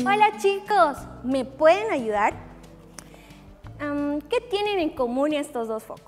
Hola chicos, ¿me pueden ayudar? ¿Qué tienen en común estos dos focos?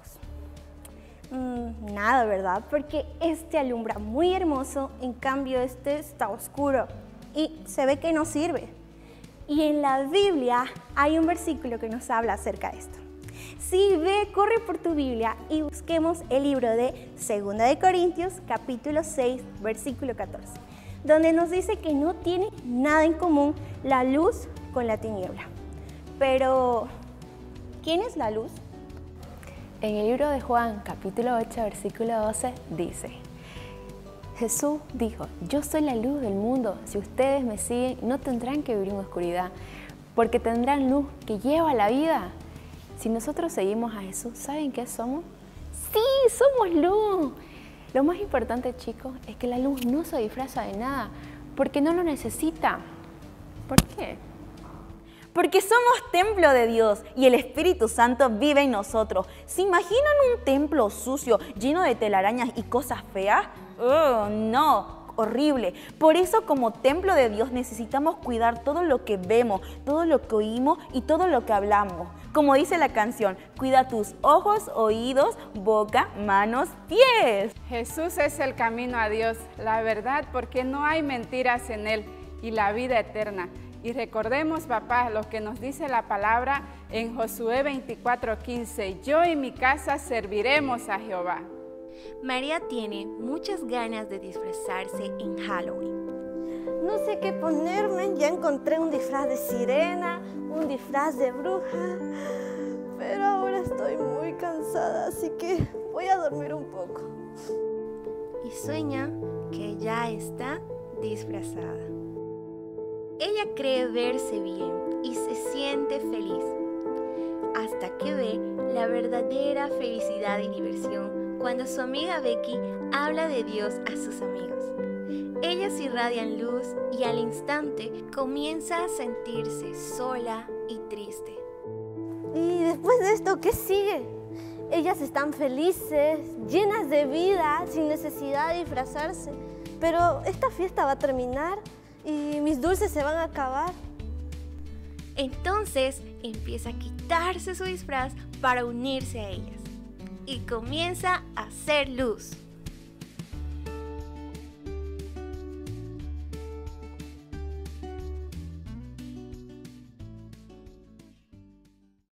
Nada, ¿verdad? Porque este alumbra muy hermoso, en cambio este está oscuro y se ve que no sirve. Y en la Biblia hay un versículo que nos habla acerca de esto. Sí, ve, corre por tu Biblia y busquemos el libro de 2 de Corintios, capítulo 6, versículo 14, donde nos dice que no tiene nada en común la luz con la tiniebla. Pero, ¿quién es la luz? En el libro de Juan, capítulo 8, versículo 12, dice: Jesús dijo, yo soy la luz del mundo, si ustedes me siguen no tendrán que vivir en oscuridad, porque tendrán luz que lleva a la vida. Si nosotros seguimos a Jesús, ¿saben qué somos? ¡Sí, somos luz! Lo más importante, chicos, es que la luz no se disfraza de nada, porque no lo necesita. ¿Por qué? Porque somos templo de Dios y el Espíritu Santo vive en nosotros. ¿Se imaginan un templo sucio, lleno de telarañas y cosas feas? ¡Oh, no! Horrible. Por eso, como templo de Dios, necesitamos cuidar todo lo que vemos, todo lo que oímos y todo lo que hablamos. Como dice la canción, cuida tus ojos, oídos, boca, manos, pies. Jesús es el camino a Dios, la verdad, porque no hay mentiras en Él, y la vida eterna. Y recordemos, papá, lo que nos dice la palabra en Josué 24:15. Yo y mi casa serviremos a Jehová. María tiene muchas ganas de disfrazarse en Halloween. No sé qué ponerme, ya encontré un disfraz de sirena, un disfraz de bruja, pero ahora estoy muy cansada, así que voy a dormir un poco. Y sueña que ya está disfrazada. Ella cree verse bien y se siente feliz, hasta que ve la verdadera felicidad y diversión cuando su amiga Becky habla de Dios a sus amigos. Ellas irradian luz y al instante comienza a sentirse sola y triste. ¿Y después de esto qué sigue? Ellas están felices, llenas de vida, sin necesidad de disfrazarse. Pero esta fiesta va a terminar y mis dulces se van a acabar. Entonces empieza a quitarse su disfraz para unirse a ellas y comienza a hacer luz.